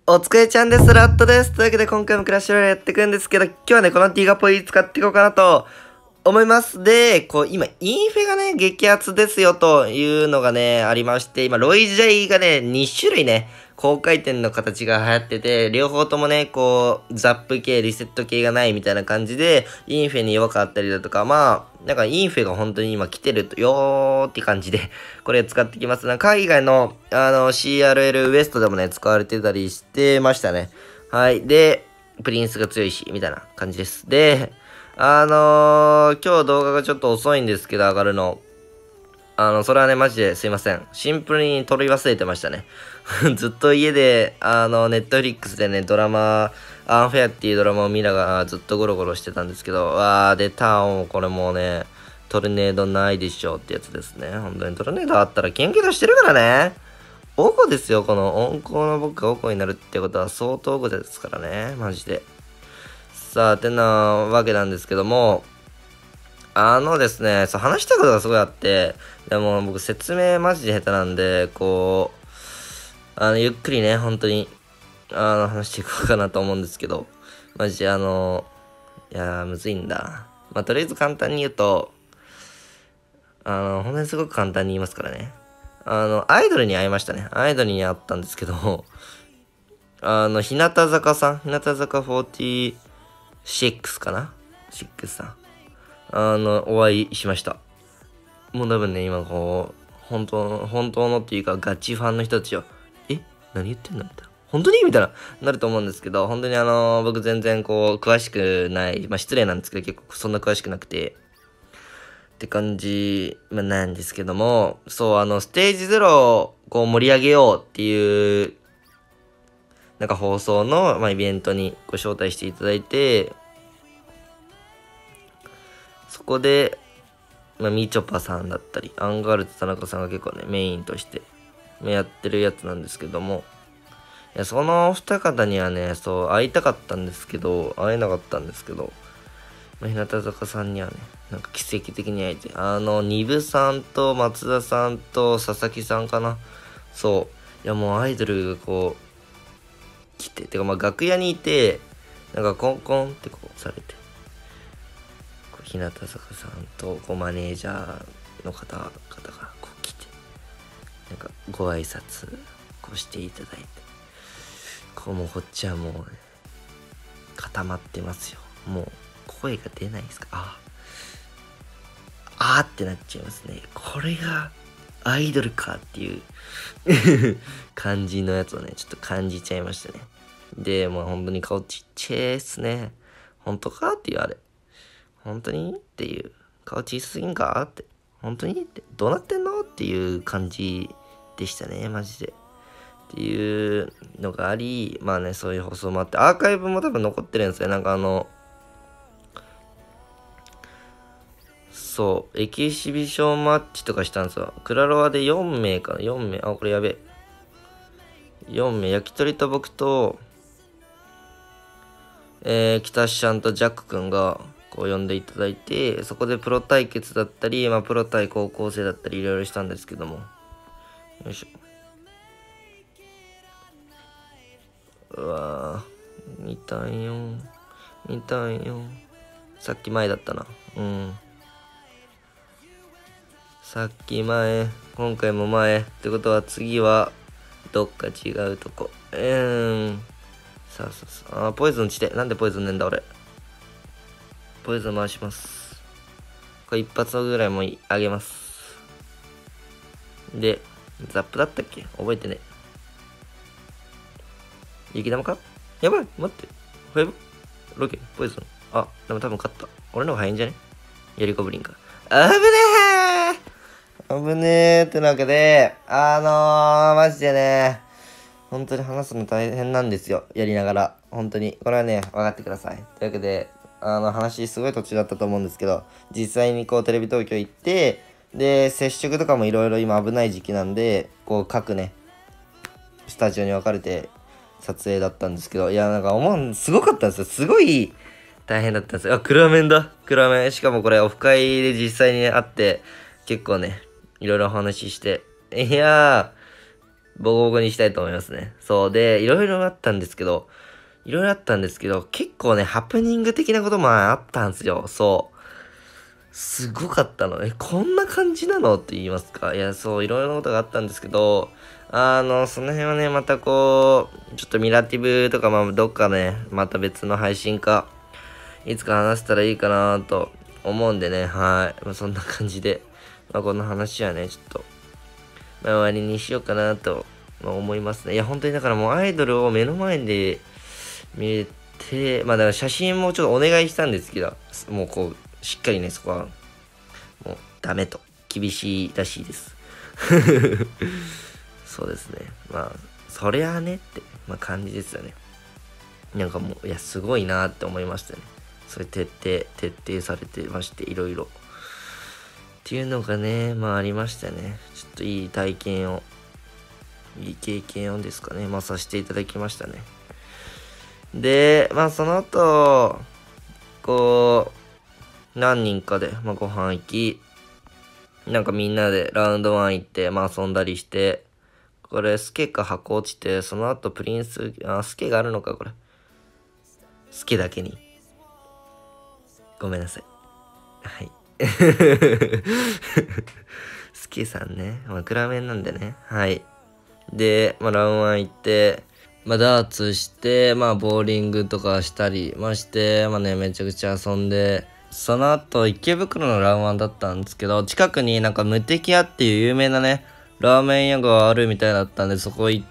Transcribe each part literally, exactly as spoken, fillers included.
お疲れちゃんです。ラットです。というわけで今回もクラッシュロイヤルやっていくんですけど、今日はね、このティガポイ使っていこうかなと思います。で、こう、今、インフェがね、激アツですよというのがね、ありまして、今、ロイジャイがね、に種類ね、高回転の形が流行ってて、両方ともね、こう、ザップ系、リセット系がないみたいな感じで、インフェに弱かったりだとか、まあ、なんかインフェが本当に今来てるよーって感じで、これ使ってきます。なんか海外の、あの、シーアールエル ウエストでもね、使われてたりしてましたね。はい。で、プリンスが強いし、みたいな感じです。で、あのー、今日動画がちょっと遅いんですけど、上がるの。あの、それはね、マジですいません。シンプルに撮り忘れてましたね。ずっと家で、あの、ネットフリックスでね、ドラマ、アンフェアっていうドラマを見ながらずっとゴロゴロしてたんですけど、わー、出たー、これもうね、トルネードないでしょってやつですね。本当にトルネードあったら研究してるからね。おこですよ、この温厚の僕がおこになるってことは相当おこですからね、マジで。さあ、てなわけなんですけども、あのですね、そう話したいことがすごいあって、でも僕説明マジで下手なんで、こう、あの、ゆっくりね、本当に、あの、話していこうかなと思うんですけど、マジであの、いやー、むずいんだ。まあ、とりあえず簡単に言うと、あの、本当にすごく簡単に言いますからね。あの、アイドルに会いましたね。アイドルに会ったんですけど、あの、日向坂さん、日向坂フォーティーシックスかな ?シックス さん。あの、お会いしました。もう多分ね、今こう、本当の、本当のっていうか、ガチファンの人たちは、え何言ってんのみたいな。本当にみたいな、なると思うんですけど、本当にあの、僕全然こう、詳しくない、まあ失礼なんですけど、結構そんな詳しくなくて、って感じ、まあ、なんですけども、そう、あの、ステージゼロをこう盛り上げようっていう、なんか放送の、まあ、イベントにご招待していただいて、そこで、まあ、みちょぱさんだったり、アンガールズ田中さんが結構ね、メインとしてやってるやつなんですけども、いや、その二方にはね、そう、会いたかったんですけど、会えなかったんですけど、まあ、日向坂さんにはね、なんか奇跡的に会えて、あの、ニブさんと松田さんと佐々木さんかな。そう。いや、もうアイドルがこう、来て、てかまあ楽屋にいて、なんかコンコンってこうされて、日向坂さんとこうマネージャーの方々がこう来て、なんかご挨拶こうしていただいて、こうもうこっちはもうね、固まってますよ。もう声が出ないですか。ああーってなっちゃいますね。これがアイドルかっていう感じのやつをね、ちょっと感じちゃいましたね。で、もう本当に顔ちっちゃいっすね。本当かっていうあれ。本当にっていう。顔小さすぎんかって。本当にってどうなってんのっていう感じでしたね、マジで。っていうのがあり、まあね、そういう放送もあって、アーカイブも多分残ってるんですよ。なんかあの、そう、エキシビションマッチとかしたんですよ。クラロワでよんめいかな、よんめい。あ、これやべえ。よんめい。焼き鳥と僕と、えー、北シャンとジャック君が、こう呼んでいただいて、そこでプロ対決だったり、まあプロ対高校生だったりいろいろしたんですけども。よいしょ。うわぁ、見たいよ。見たいよ。さっき前だったな。うん。さっき前、今回も前。ってことは次は、どっか違うとこ。うーん。さあさあさあ。あ、ポイズン地点。なんでポイズンねんだ俺。ポイズン回します。これ一発ぐらいもあげます。で、ザップだったっけ覚えてね。雪玉かやばい待って。ファイブロケポイズン。あ、でも多分勝った。俺の方が早いんじゃねやりこぶりんか。あぶねー危ねーってなわけで、あのー、マジでね、本当に話すの大変なんですよ。やりながら。本当に。これはね、分かってください。というわけで、あの、話すごい途中だったと思うんですけど、実際にこう、テレビ東京行って、で、接触とかもいろいろ今危ない時期なんで、こう、各ね、スタジオに分かれて撮影だったんですけど、いや、なんか思う、すごかったんですよ。すごい大変だったんですよ。あ、クラメンだ。クラメン。しかもこれ、オフ会で実際に会って、結構ね、いろいろお話しして、いやボコボコにしたいと思いますね。そうで、いろいろあったんですけど、いろいろあったんですけど、結構ね、ハプニング的なこともあったんですよ。そう。すごかったの。え、こんな感じなのって言いますか。いや、そう、いろいろなことがあったんですけど、あの、その辺はね、またこう、ちょっとミラティブとか、まあ、どっかね、また別の配信か、いつか話せたらいいかなと思うんでね、はい。まあ、そんな感じで、まあ、この話はね、ちょっと、まあ、終わりにしようかなと、まあ、思いますね。いや、本当にだからもうアイドルを目の前で見れて、まあ、だから写真もちょっとお願いしたんですけど、もうこう、しっかりね、そこは、もうダメと。厳しいらしいです。そうですね。まあ、そりゃあねって、まあ感じですよね。なんかもう、いや、すごいなって思いましたね。それ徹底、徹底されてまして、いろいろ。っていうのがね、まあありましたね。ちょっといい体験を、いい経験をですかね、まあさせていただきましたね。で、まあその後、こう、何人かで、まあ、ご飯行き、なんかみんなでラウンドワン行って、まあ遊んだりして、これ、スケか箱落ちて、その後プリンス、あ、スケがあるのか、これ。スケだけに。ごめんなさい。はい。スケさんね。まあ、クラメンなんでね。はい。で、まあ、ラウンドワン行って、まあ、ダーツして、まあ、ボーリングとかしたり、まあ、して、まあね、めちゃくちゃ遊んで、その後、池袋のラウンワンだったんですけど、近くになんか無敵屋っていう有名なね、ラーメン屋があるみたいだったんで、そこ行って、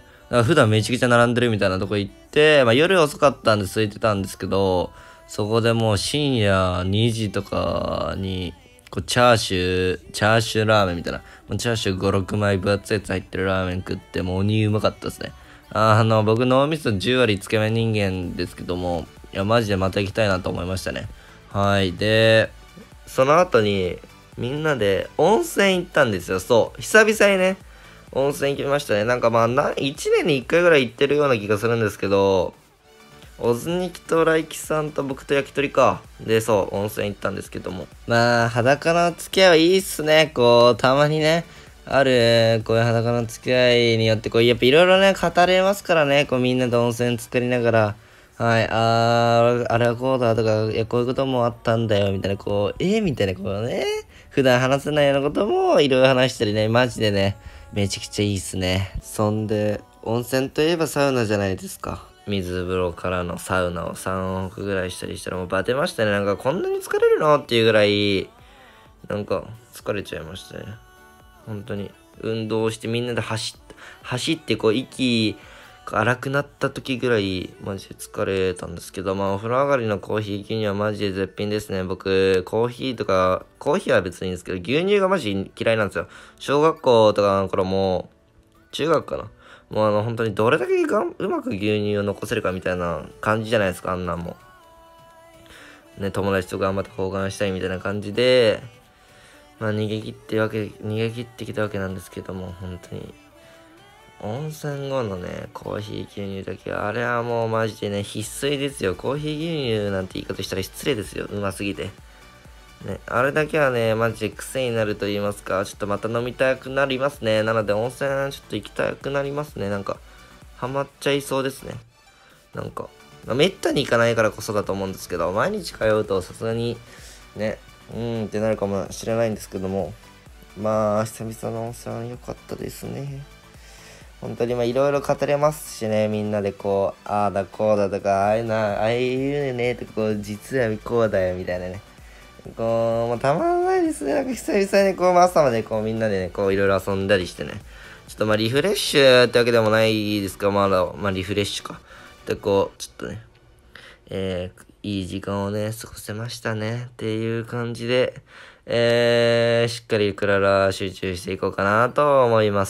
なんか普段めちゃくちゃ並んでるみたいなとこ行って、まあ夜遅かったんで空いてたんですけど、そこでもう深夜にじとかに、こうチャーシュー、チャーシューラーメンみたいな、もうチャーシューご、ろくまい分厚いやつ入ってるラーメン食って、もう鬼うまかったですね。あの、僕脳みそじゅう割つけ麺人間ですけども、いや、マジでまた行きたいなと思いましたね。はい。で、その後に、みんなで温泉行ったんですよ。そう。久々にね、温泉行きましたね。なんかまあ、な、いちねんにいっかいぐらい行ってるような気がするんですけど、オズニキとライキさんと僕と焼き鳥か。で、そう、温泉行ったんですけども。まあ、裸の付き合いはいいっすね。こう、たまにね、ある、こういう裸の付き合いによって、こう、やっぱいろいろね、語れますからね。こう、みんなで温泉浸かりながら、はい、あー、あれはこうだとか、いや、こういうこともあったんだよ、みたいな、こう、えー、みたいな、こうね、普段話せないようなこともいろいろ話したりね、マジでね、めちゃくちゃいいっすね。そんで、温泉といえばサウナじゃないですか。水風呂からのサウナをさん往復ぐらいしたりしたらもうバテましたね。なんかこんなに疲れるのっていうぐらい、なんか疲れちゃいましたね。本当に。運動してみんなで走って、走ってこう息荒くなった時ぐらいマジで疲れたんですけど、まあお風呂上がりのコーヒー牛乳はマジで絶品ですね。僕、コーヒーとか、コーヒーは別にいいんですけど、牛乳がマジ嫌いなんですよ。小学校とかの頃も、中学かな。もうあの本当にどれだけがんうまく牛乳を残せるかみたいな感じじゃないですか、あんなんも。ね、友達と頑張って交換したいみたいな感じで、まあ逃げ切ってわけ、逃げ切ってきたわけなんですけども、本当に。温泉後のね、コーヒー牛乳だけは、あれはもうマジでね、必須ですよ。コーヒー牛乳なんて言い方したら失礼ですよ。うますぎて。ね、あれだけはね、マジで癖になると言いますか、ちょっとまた飲みたくなりますね。なので温泉ちょっと行きたくなりますね。なんか、ハマっちゃいそうですね。なんか、まあ、めったに行かないからこそだと思うんですけど、毎日通うとさすがに、ね、うーんってなるかもしれないんですけども、まあ、久々の温泉は良かったですね。本当にまあいろいろ語れますしね、みんなでこう、ああだこうだとか、ああいうな、ああいうね、とかこう、実はこうだよみたいなね。こう、もうたまらないですね。なんか久々にこう、朝までこうみんなでね、こういろいろ遊んだりしてね。ちょっとまあリフレッシュってわけでもないですか、まだ、まあリフレッシュか。で、こう、ちょっとね、えー、いい時間をね、過ごせましたね。っていう感じで、えー、しっかりクララ集中していこうかなと思います。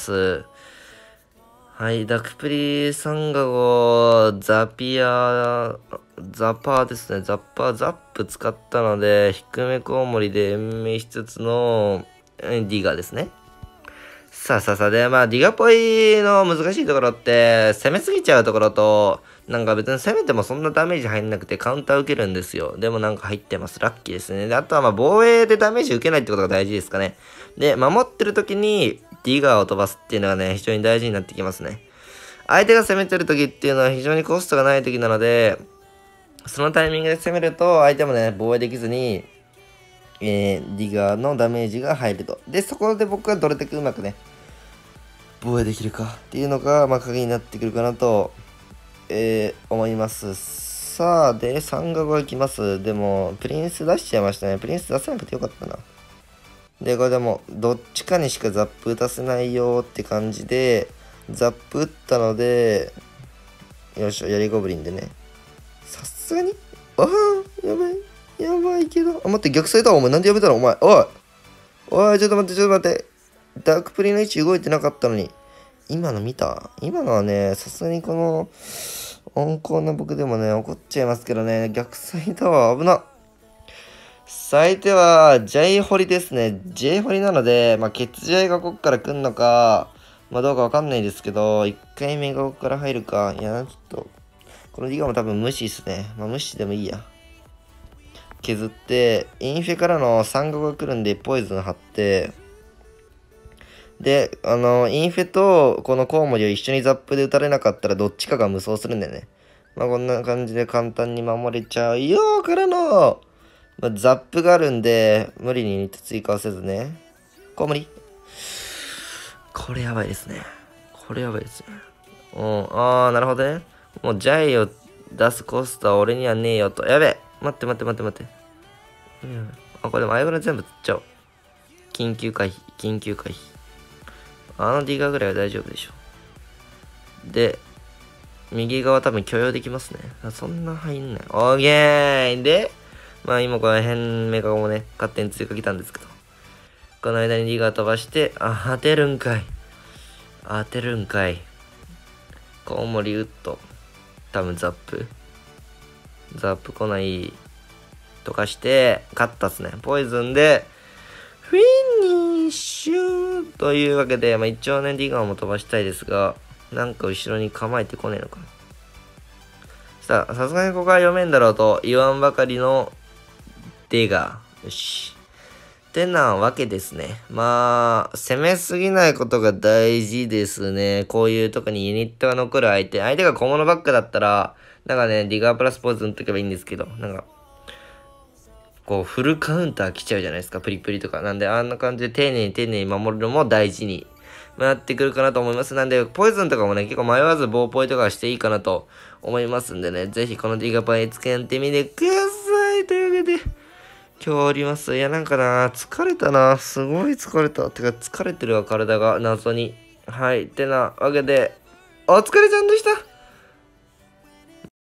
はい、ダクプリサンガゴ、ザピア、ザパーですね。ザッパー、ザップ使ったので、低めコウモリで延命しつつのディガですね。さあさあさあ、で、まあ、ディガポイの難しいところって、攻めすぎちゃうところと、なんか別に攻めてもそんなダメージ入んなくてカウンター受けるんですよ。でもなんか入ってます。ラッキーですね。で、あとはまあ防衛でダメージ受けないってことが大事ですかね。で、守ってる時に、 ディガーを飛ばすっていうのがね、非常に大事になってきますね。相手が攻めてる時っていうのは非常にコストがない時なので、そのタイミングで攻めると相手もね、防衛できずに、えー、ディガーのダメージが入ると。で、そこで僕はどれだけうまくね、防衛できるかっていうのが、まあ、鍵になってくるかなと、えー、思います。さあ、で、さんがごいきます。でも、プリンス出しちゃいましたね。プリンス出せなくてよかったな。で、これでも、どっちかにしかザップ打たせないよって感じで、ザップ打ったので、よいしょ、ヤリゴブリンでね。さすがにああ、やばい。やばいけど。あ、待って、逆サイだ。お前、なんでやめたのお前。おい。おい、ちょっと待って、ちょっと待って。ダークプリの位置動いてなかったのに。今の見た今のはね、さすがにこの、温厚な僕でもね、怒っちゃいますけどね。逆サイだわ。危な。相手は、ジャイホリですね。ジェイホリなので、まあ、ケツジャイがこっから来んのか、まあ、どうかわかんないですけど、いっかいめがここから入るか。いや、ちょっと、このディガも多分無視っすね。まあ、無視でもいいや。削って、インフェからのさんごが来るんで、ポイズン張って、で、あの、インフェとこのコウモリを一緒にザップで撃たれなかったらどっちかが無双するんだよね。まあこんな感じで簡単に守れちゃうよからの、まあ、ザップがあるんで、無理に追加はせずね。コウモリこれやばいですね。これやばいですね。うん、あー、なるほどね。もうジャイを出すコストは俺にはねえよと。やべえ待って待って待って待って。うん、あ、これでもアイブラ全部釣っちゃおう。緊急回避、緊急回避。あのディガーぐらいは大丈夫でしょ。で、右側多分許容できますね。そんな入んない。オーケーで、まあ今この辺メガゴもね、勝手に追加来たんですけど。この間にディガー飛ばして、あ、当てるんかい。当てるんかい。コウモリウッド。多分ザップ。ザップ来ないとかして、勝ったっすね。ポイズンで、フィニッシュというわけで、まあ、一応ね、ディガーも飛ばしたいですが、なんか後ろに構えてこねえのかな。さあ、さすがにここは読めんだろうと言わんばかりのディガー。よし。ってなわけですね。まあ、攻めすぎないことが大事ですね。こういう特にユニットが残る相手。相手が小物ばっかだったら、なんかね、ディガープラスポーズ塗っとけばいいんですけど、なんか、こう、フルカウンター来ちゃうじゃないですか、プリプリとか。なんで、あんな感じで丁寧に丁寧に守るのも大事になってくるかなと思います。なんで、ポイズンとかもね、結構迷わず棒ポイとかしていいかなと思いますんでね、ぜひこのディガパイ使ってみてください。というわけで、今日おります。いや、なんかな、疲れたな。すごい疲れた。てか、疲れてるわ、体が、謎に。はい。ってなわけで、お疲れちゃんでした。